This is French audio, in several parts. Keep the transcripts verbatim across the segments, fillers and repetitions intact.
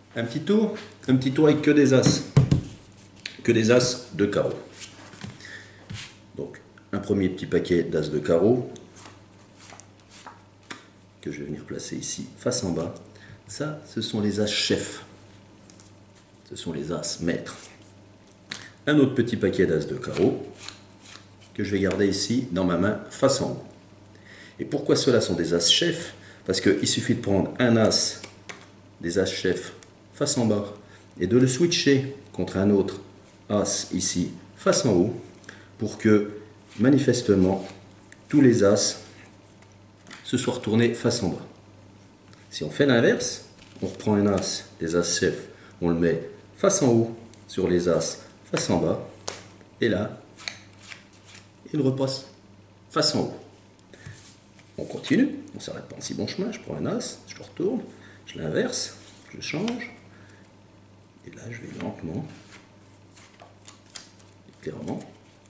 Un petit tour, un petit tour avec que des as, que des as de carreau. Donc un premier petit paquet d'as de carreau que je vais venir placer ici face en bas. Ça, ce sont les as chefs. Ce sont les as maîtres. Un autre petit paquet d'as de carreau que je vais garder ici dans ma main face en haut. Et pourquoi ceux-là sont des as chefs? Parce qu'il suffit de prendre un as des as chefs face en bas et de le switcher contre un autre as ici face en haut pour que manifestement tous les as se soient retournés face en bas. Si on fait l'inverse, on reprend un as des as chefs, on le met face en haut sur les as face en bas et là il repasse face en haut. On continue, on ne s'arrête pas en si bon chemin, je prends un as, je le retourne, je l'inverse, je change, et là je vais lentement, clairement,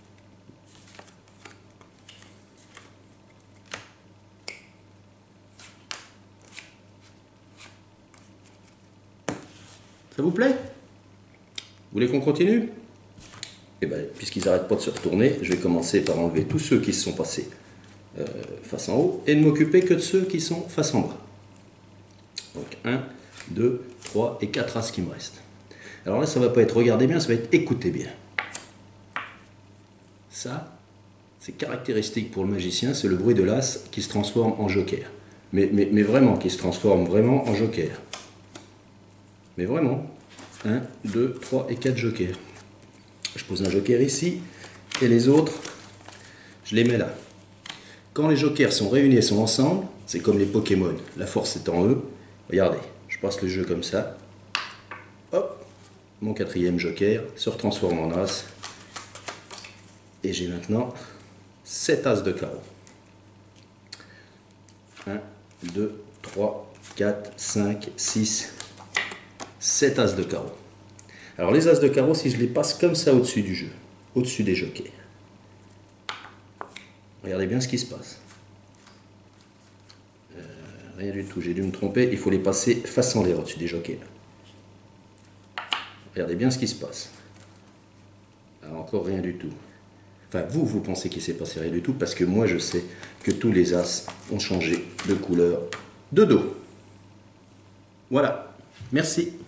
ça vous plaît? Vous voulez qu'on continue? Et bien, puisqu'ils n'arrêtent pas de se retourner, je vais commencer par enlever tous ceux qui se sont passés euh, face en haut et ne m'occuper que de ceux qui sont face en bas. Donc un, deux, trois et quatre as qui me restent. Alors là, ça ne va pas être regardez bien, ça va être écoutez bien. Ça, c'est caractéristique pour le magicien, c'est le bruit de l'as qui se transforme en joker. Mais, mais, mais vraiment, qui se transforme vraiment en joker. Mais vraiment, un, deux, trois et quatre jokers. Je pose un joker ici, et les autres, je les mets là. Quand les jokers sont réunis et sont ensemble, c'est comme les Pokémon, la force est en eux. Regardez, je passe le jeu comme ça. Hop, mon quatrième joker se retransforme en as. Et j'ai maintenant sept as de carreau. un, deux, trois, quatre, cinq, six, sept as de carreau. Alors les as de carreau, si je les passe comme ça au-dessus du jeu, au-dessus des jokers, regardez bien ce qui se passe. Euh, rien du tout, j'ai dû me tromper, il faut les passer face en l'air au-dessus des jokers. Regardez bien ce qui se passe. Alors, encore rien du tout. Enfin, vous, vous pensez qu'il ne s'est passé rien du tout, parce que moi, je sais que tous les as ont changé de couleur de dos. Voilà, merci.